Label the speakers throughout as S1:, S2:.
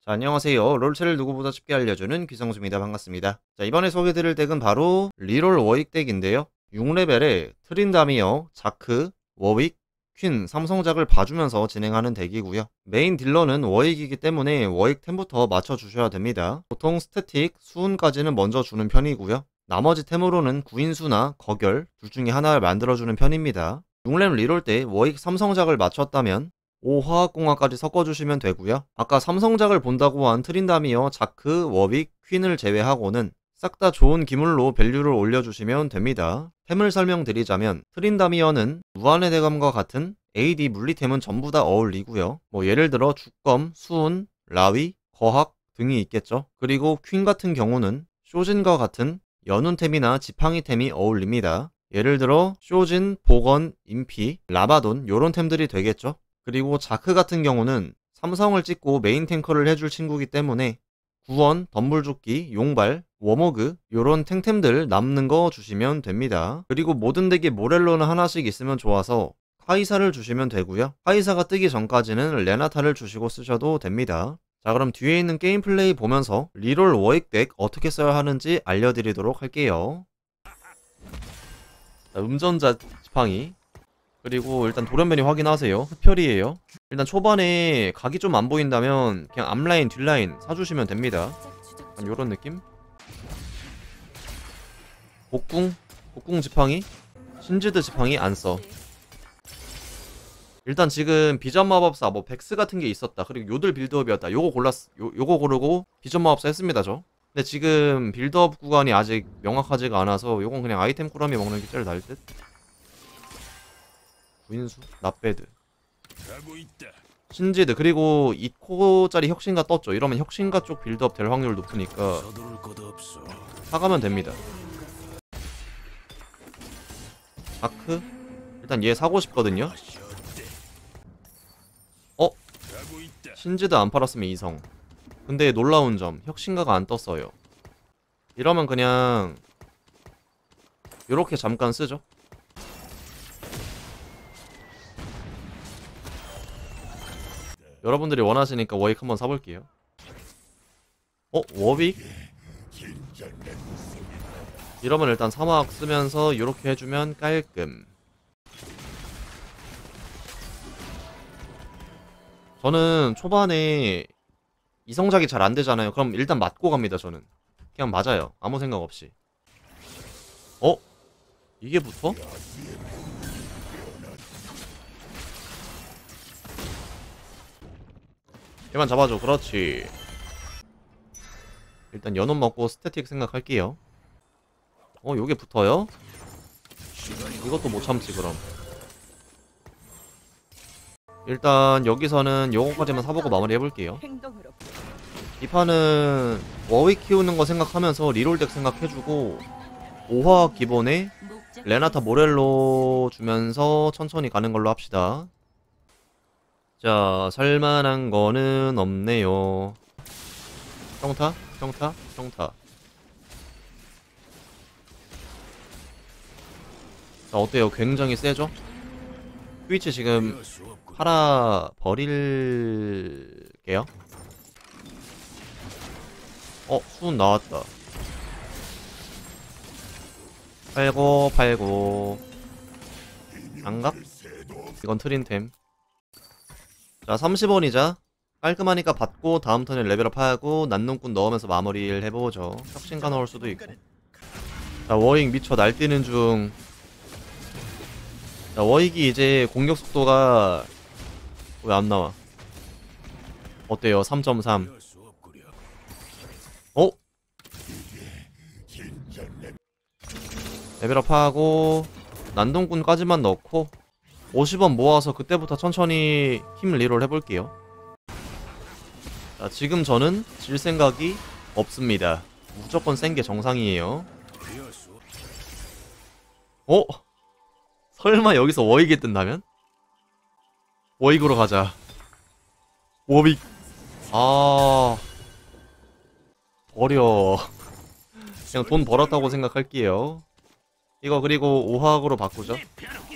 S1: 자, 안녕하세요. 롤체를 누구보다 쉽게 알려주는 귀성수입니다. 반갑습니다. 자, 이번에 소개해드릴 덱은 바로 리롤 워윅 덱인데요. 6레벨에 트린다미어, 자크, 워윅, 퀸, 삼성작을 봐주면서 진행하는 덱이고요. 메인 딜러는 워윅이기 때문에 워윅 템부터 맞춰주셔야 됩니다. 보통 스태틱, 수운까지는 먼저 주는 편이고요. 나머지 템으로는 구인수나 거결 둘 중에 하나를 만들어주는 편입니다. 6렙 리롤 때 워윅 삼성작을 맞췄다면 5화학공학까지 섞어주시면 되고요. 아까 삼성작을 본다고 한 트린다미어, 자크, 워윅, 퀸을 제외하고는 싹 다 좋은 기물로 밸류를 올려주시면 됩니다. 템을 설명드리자면 트린다미어는 무한의 대검과 같은 AD 물리템은 전부 다 어울리고요. 예를 들어 주검, 수운, 라위, 거학 등이 있겠죠. 그리고 퀸 같은 경우는 쇼진과 같은 연운템이나 지팡이템이 어울립니다. 예를 들어 쇼진, 복원, 인피, 라바돈 요런 템들이 되겠죠. 그리고 자크 같은 경우는 삼성을 찍고 메인 탱커를 해줄 친구이기 때문에 구원, 덤불조끼, 용발, 워머그 요런 탱템들 남는 거 주시면 됩니다. 그리고 모든 덱에 모렐로는 하나씩 있으면 좋아서 카이사를 주시면 되고요. 카이사가 뜨기 전까지는 레나타를 주시고 쓰셔도 됩니다. 자, 그럼 뒤에 있는 게임 플레이 보면서 리롤 워익 덱 어떻게 써야 하는지 알려드리도록 할게요. 자, 음전자 지팡이, 그리고 일단 돌연변이 확인하세요. 흡혈이에요. 일단 초반에 각이 좀 안 보인다면 그냥 앞라인 뒷라인 사주시면 됩니다. 약간 요런 느낌? 복궁 지팡이, 신지드 지팡이 안써. 일단 지금 비전 마법사 백스 같은 게 있었다, 그리고 요들 빌드업이었다, 요거 요거 고르고 비전 마법사 했습니다 저. 근데 지금 빌드업 구간이 아직 명확하지가 않아서 요건 그냥 아이템 꾸러미 먹는 게 제일 나을 듯. 구인수, 납배드, 신지드, 그리고 2코짜리 혁신가 떴죠. 이러면 혁신가 쪽 빌드업 될 확률 높으니까 사가면 됩니다. 다크? 일단 얘 사고 싶거든요. 신지드 안 팔았으면 이성. 근데 놀라운 점, 혁신가가 안 떴어요. 이러면 그냥 요렇게 잠깐 쓰죠. 여러분들이 원하시니까 워윅 한번 사볼게요. 워윅? 이러면 일단 사막 쓰면서 이렇게 해주면 깔끔. 저는 초반에 이성작이 잘 안되잖아요. 그럼 일단 맞고 갑니다. 저는 그냥 맞아요, 아무 생각 없이. 이게 붙어? 얘만 잡아줘. 그렇지. 일단 연원 먹고 스태틱 생각할게요. 요게 붙어요? 이것도 못 참지 그럼. 일단 여기서는 요거까지만 사보고 마무리 해볼게요. 이 판은 워윅 키우는 거 생각하면서 리롤덱 생각해주고 5화 기본에 레나타 모렐로 주면서 천천히 가는 걸로 합시다. 자, 살만한 거는 없네요. 평타? 평타? 평타. 자, 어때요? 굉장히 세죠? 트위치 지금 팔아 버릴게요. 수은 나왔다. 팔고 안각? 이건 트린템. 자, 30원이자 깔끔하니까 받고 다음 턴에 레벨업 하고 난농꾼 넣으면서 마무리를 해보죠. 혁신가 넣을 수도 있고. 자, 워익 미쳐 날뛰는 중. 자, 워익이 이제 공격 속도가 왜 안 나와? 어때요? 3.3. 레벨업 하고 난동꾼까지만 넣고 50원 모아서 그때부터 천천히 힘 리롤 해볼게요. 자, 지금 저는 질 생각이 없습니다. 무조건 센 게 정상이에요. 설마 여기서 워익이 뜬다면? 워익으로 가자. 워익. 버려. 그냥 돈 벌었다고 생각할게요. 이거 그리고 5화학으로 바꾸죠.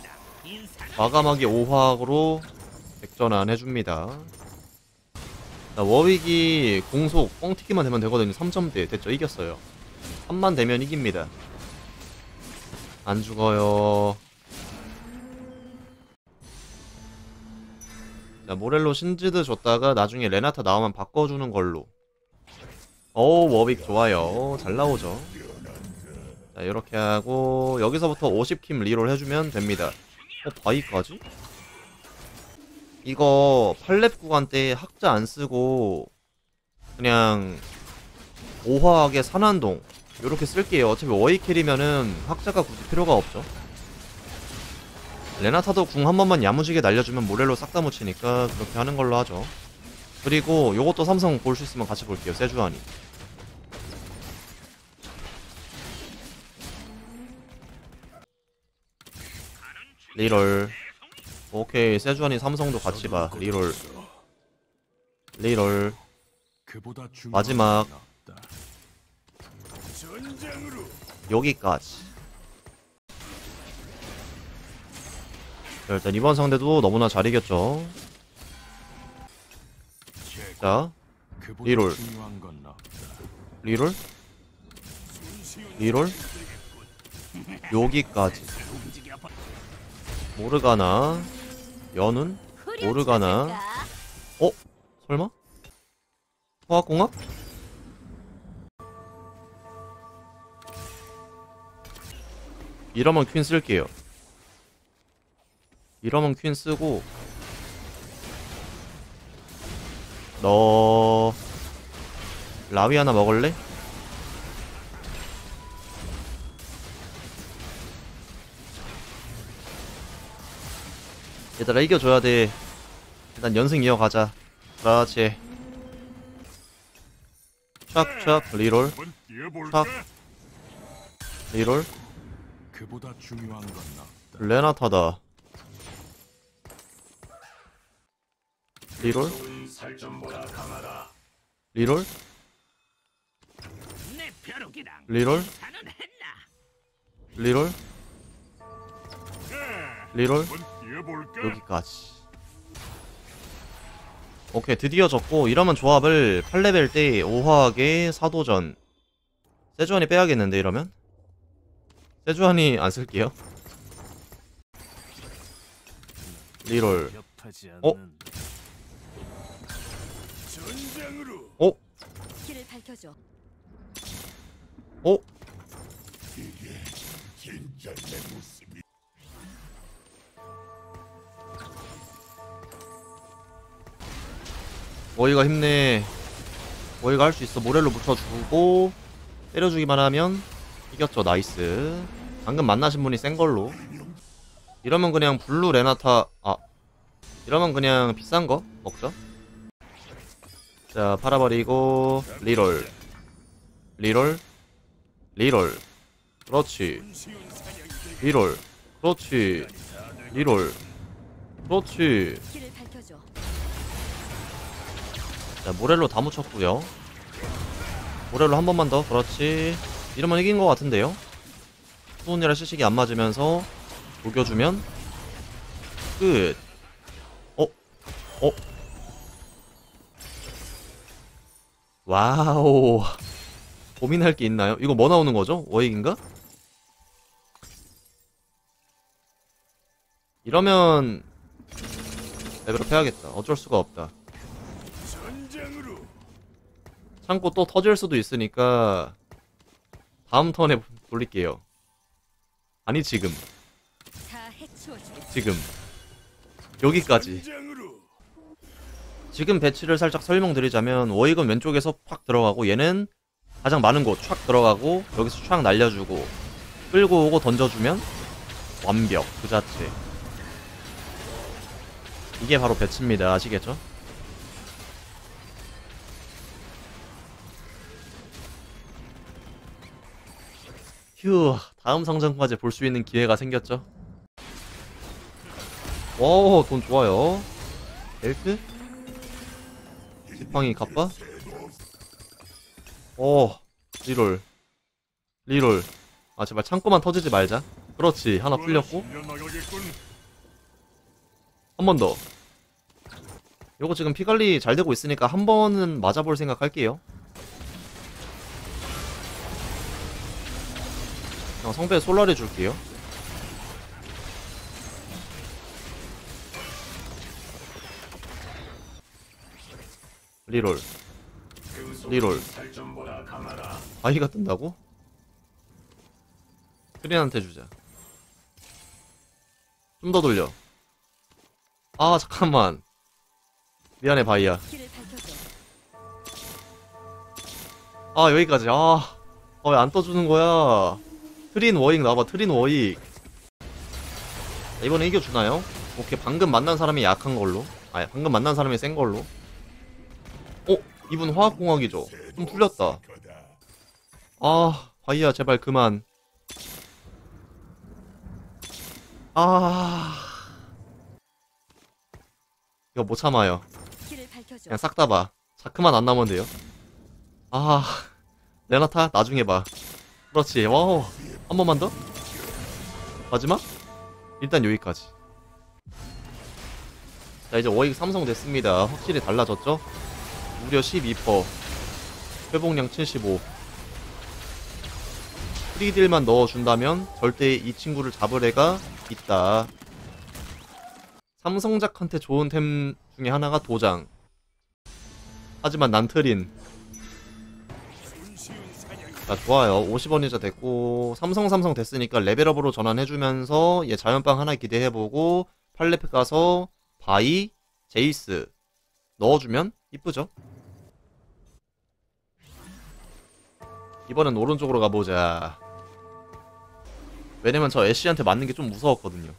S1: 과감하게 5화학으로 백전환 해줍니다. 자, 워윅이 공속 뻥튀기만 되면 되거든요. 3점대 됐죠. 이겼어요. 3만 되면 이깁니다. 안 죽어요. 자, 모렐로 신즈드 줬다가 나중에 레나타 나오면 바꿔주는 걸로. 워윅 좋아요. 잘 나오죠. 자, 이렇게 하고 여기서부터 50킴 리롤 해주면 됩니다. 바이까지? 이거 8렙 구간 때 학자 안 쓰고 그냥 오화하게 산환동 요렇게 쓸게요. 어차피 워익 캐리면은 학자가 굳이 필요가 없죠. 레나타도 궁 한 번만 야무지게 날려주면 모렐로 싹 다 묻히니까 그렇게 하는 걸로 하죠. 그리고 요것도 삼성 볼 수 있으면 같이 볼게요. 세주아니. 리롤. 오케이, 세주아니 삼성도 같이 봐. 리롤. 리롤. 마지막. 여기까지. 자, 일단 이번 상대도 너무나 잘 이겼죠. 자, 리롤. 리롤. 리롤. 여기까지. 모르가나. 연운? 모르가나. 설마? 화학공학? 이러면 퀸 쓸게요. 이러면 퀸 쓰고 너 라위 하나 먹을래? 얘들아 이겨줘야 돼. 일단 연승 이어가자. 그렇지. 촥촥 리롤. 촥 리롤. 레나타다. 리롤. 리롤. 리롤. 리롤. 리롤. 여기까지. 오케이, 드디어 졌고 이러면 조합을 8레벨 때 5화하게 사도전. 세주안이 빼야겠는데 이러면? 세주안이 안 쓸게요. 리롤.
S2: 길을 밝혀줘.
S1: 워이가 힘내. 워이가 할 수 있어. 모렐로 붙여주고 때려주기만 하면 이겼죠. 나이스. 방금 만나신 분이 센 걸로. 이러면 그냥 블루 레나타. 이러면 그냥 비싼 거 먹죠. 자, 팔아버리고 리롤. 리롤. 리롤. 그렇지. 리롤. 그렇지. 리롤. 그렇지.
S2: 길을 밝혀줘.
S1: 자, 모렐로 다 묻혔고요. 모렐로 한 번만 더. 그렇지. 이러면 이긴 것 같은데요. 수훈이랑 시식이 안 맞으면서 녹여주면 끝. 와우. 고민할 게 있나요? 이거 뭐 나오는 거죠? 워익인가? 이러면 레벨업 해야겠다. 어쩔 수가 없다. 참고 또 터질 수도 있으니까 다음 턴에 돌릴게요. 아니 지금. 지금. 여기까지. 지금 배치를 살짝 설명드리자면 워익은 왼쪽에서 팍 들어가고 얘는 가장 많은 곳 촥 들어가고 여기서 촥 날려주고 끌고 오고 던져주면 완벽 그 자체. 이게 바로 배치입니다. 아시겠죠? 휴, 다음 상점까지 볼 수 있는 기회가 생겼죠. 오, 돈 좋아요. 벨트? 지팡이 갑바? 리롤. 리롤. 아, 제발 창고만 터지지 말자. 그렇지, 하나 풀렸고 한 번 더. 요거 지금 피관리 잘 되고 있으니까 한 번은 맞아볼 생각 할게요. 그냥 성배 솔라리 줄게요. 리롤 리롤. 아이가 뜬다고? 크린한테 주자. 좀 더 돌려. 아 잠깐만, 미안해 바이야.
S2: 길을 밝혀줘.
S1: 아 여기까지. 왜 안 떠주는 거야. 트린 워익 나와봐. 트린 워익. 자, 이번에 이겨주나요? 오케이. 방금 만난 사람이 약한 걸로. 방금 만난 사람이 센 걸로. 이분 화학공학이죠. 좀 풀렸다. 바이야 제발 그만. 이거 못 참아요.
S2: 길을 밝혀줘.
S1: 그냥 싹 다 봐. 자크만 안 나오면 돼요. 레나타 나중에 봐. 그렇지. 와우. 한 번만 더? 마지막? 일단 여기까지. 자 이제 워익 삼성 됐습니다. 확실히 달라졌죠? 무려 12%, 회복량 75. 프리딜만 넣어준다면 절대 이 친구를 잡을 애가 있다. 삼성작한테 좋은 템 중에 하나가 도장. 하지만 난 트린. 자 좋아요. 50원이자 됐고 삼성 됐으니까 레벨업으로 전환해주면서 얘 자연빵 하나 기대해보고 팔레프 가서 바이, 제이스 넣어주면 이쁘죠? 이번엔 오른쪽으로 가보자. 왜냐면 저 애쉬한테 맞는 게 좀 무서웠거든요.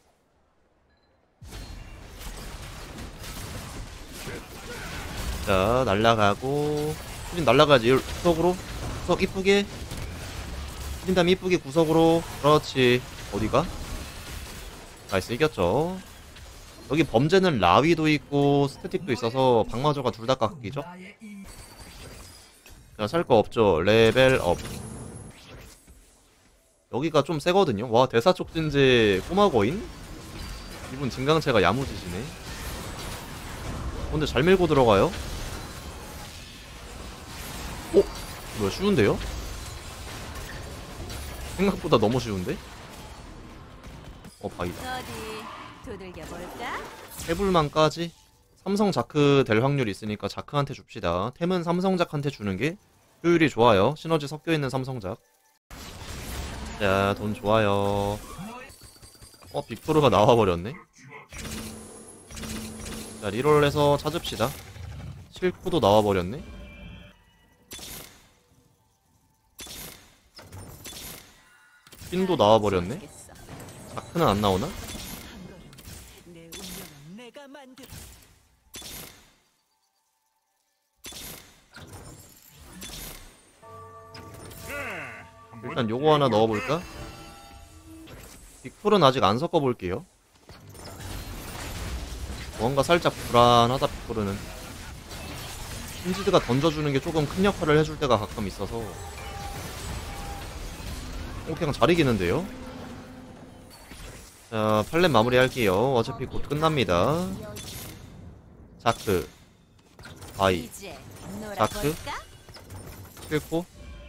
S1: 자 날라가고 트린 날라가야지. 구석으로 구석 이쁘게 트린 다음에 이쁘게 구석으로. 그렇지. 어디가? 나이스 이겼죠. 여기 범죄는 라위도 있고 스태틱도 있어서 방마저가 둘 다 깎이죠. 자 살 거 없죠. 레벨업. 여기가 좀 세거든요. 와 대사 촉진제 꼬마거인? 이분 진강체가 야무지시네. 근데 잘 밀고 들어가요? 뭐야 쉬운데요? 생각보다 너무 쉬운데? 바이다.
S2: 어디 두들겨 볼까?
S1: 해불만까지? 삼성 자크 될 확률이 있으니까 자크한테 줍시다. 템은 삼성작한테 주는 게 효율이 좋아요. 시너지 섞여있는 삼성작. 자 돈 좋아요. 빅토르가 나와버렸네. 자 리롤해서 찾읍시다. 실코도 나와버렸네. 핀도 나와버렸네. 자크는 안 나오나?
S2: 내 운명은 내가 만들.
S1: 일단 요거 하나 넣어볼까? 빅토르는 아직 안 섞어볼게요. 뭔가 살짝 불안하다 빅토르는. 신지드가 던져주는 게 조금 큰 역할을 해줄 때가 가끔 있어서. 그냥 잘 이기는데요? 자 팔렘 마무리 할게요. 어차피 곧 끝납니다. 자크 바이
S2: 이제
S1: 자크
S2: 놀아볼까?
S1: 실코.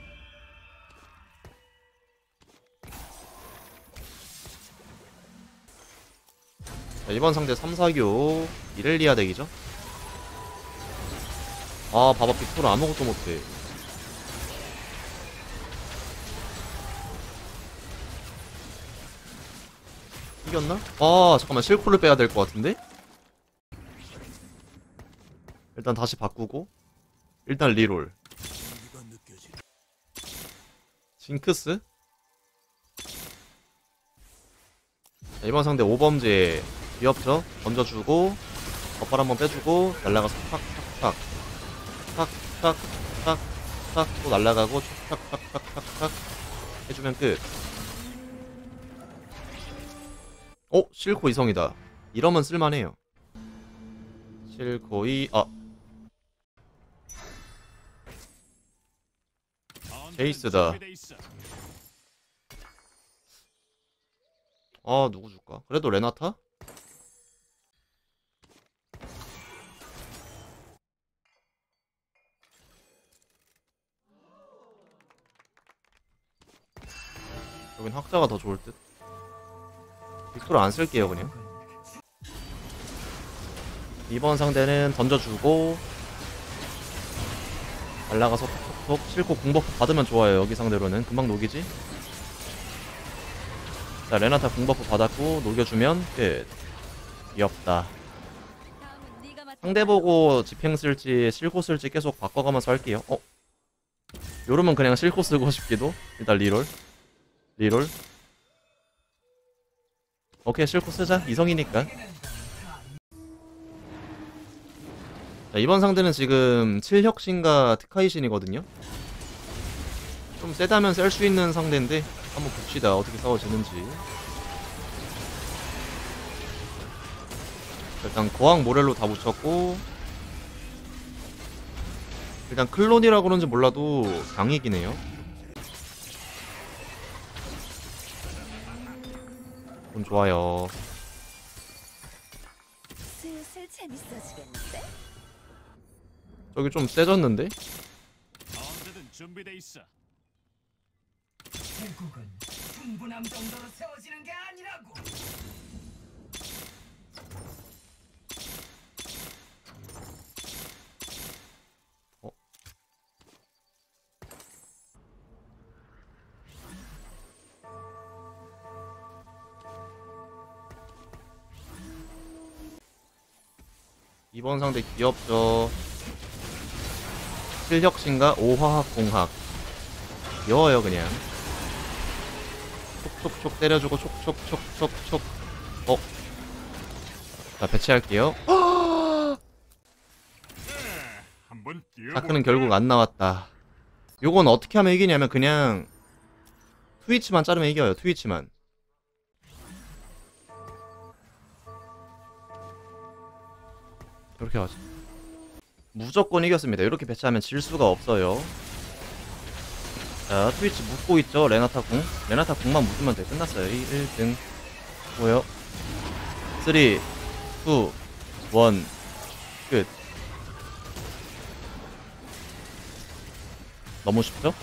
S1: 자, 이번 상대 3사교 이렐리아 덱이죠. 봐봐 빅토르 아무것도 못해. 이겼나? 잠깐만 실코를 빼야 될 것 같은데? 일단 다시 바꾸고 일단 리롤. 징크스? 자, 이번 상대 오범죄 귀엽죠? 던져주고 덧발 한번 빼주고 날라가서 탁탁탁 탁탁탁탁 또 날라가고 탁탁탁탁탁 해주면 끝. 실코 이성이다. 이러면 쓸만해요. 실코이 제이스다. 누구 줄까? 그래도 레나타? 여긴 학자가 더 좋을 듯. 빅토르 안 쓸게요 그냥. 이번 상대는 던져주고 날라가서 톡톡톡 싣고 공버프 받으면 좋아요. 여기 상대로는 금방 녹이지. 자 레나타 공버프 받았고 녹여주면 끝. 귀엽다.
S2: 다음은 네가 맡아.
S1: 상대 보고 집행 쓸지 실코 쓸지 계속 바꿔가면서 할게요. 요러면 그냥 실코 쓰고 싶기도. 일단 리롤 오케이 실코 쓰자. 이성이니까. 자, 이번 상대는 지금 7혁신과 특하이신이거든요. 좀 세다면 셀 수 있는 상대인데 한번 봅시다 어떻게 싸워지는지. 일단 거왕 모렐로 다 붙였고, 일단 클론이라 그런지 몰라도 강이긴 해요. 돈 좋아요.
S2: 슬슬 재밌어지겠는데?
S1: 저기 좀 세졌는데?
S3: 언제든 준비돼 있어.
S4: 결국은 충분함 정도로 세워지는 게 아니라고.
S1: 이번 상대 귀엽죠. 실혁신과 5화학 공학. 귀여워요 그냥. 촉촉촉 때려주고 촉촉촉촉촉. 자 배치할게요.
S3: 한번
S1: 다크는 결국 안 나왔다. 요건 어떻게 하면 이기냐면 그냥 트위치만 자르면 이겨요. 트위치만. 이렇게 하지. 무조건 이겼습니다. 이렇게 배치하면 질 수가 없어요. 자 트위치 묶고 있죠. 레나타 궁. 레나타 궁만 묶으면 돼. 끝났어요. 1등 뭐요? 3 2 1 끝. 너무 쉽죠?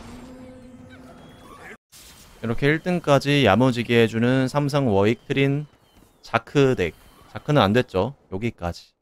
S1: 이렇게 1등까지 야무지게 해주는 삼성 워익 트린 자크 덱. 자크는 안됐죠. 여기까지.